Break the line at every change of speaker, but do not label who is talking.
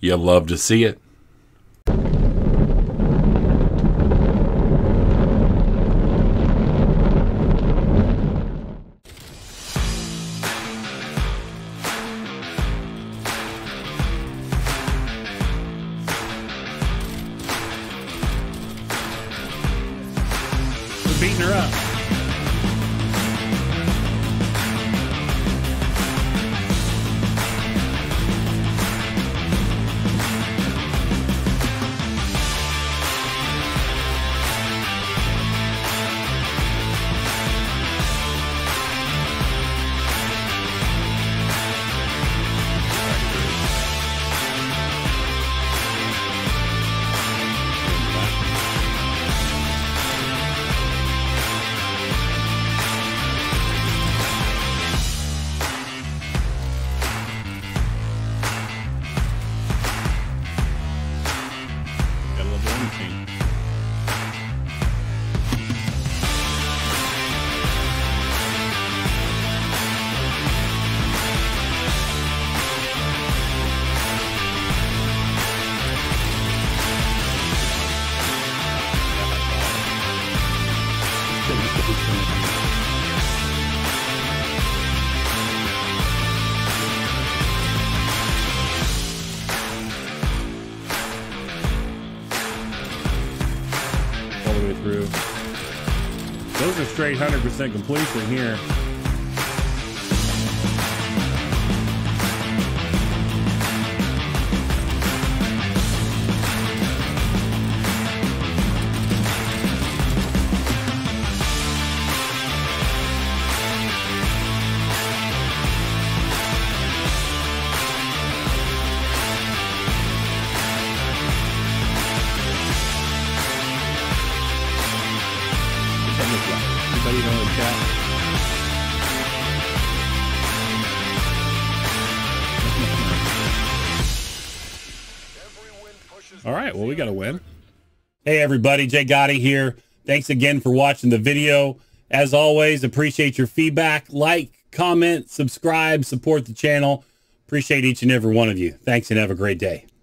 You love to see it.
We're beating her up. All the way through. Those are straight 100% completion here. Anybody know in chat? All right, well, we got a win. Hey, everybody, Jay Gotti here. Thanks again for watching the video. As always, appreciate your feedback. Like, comment, subscribe, support the channel. Appreciate each and every one of you. Thanks and have a great day.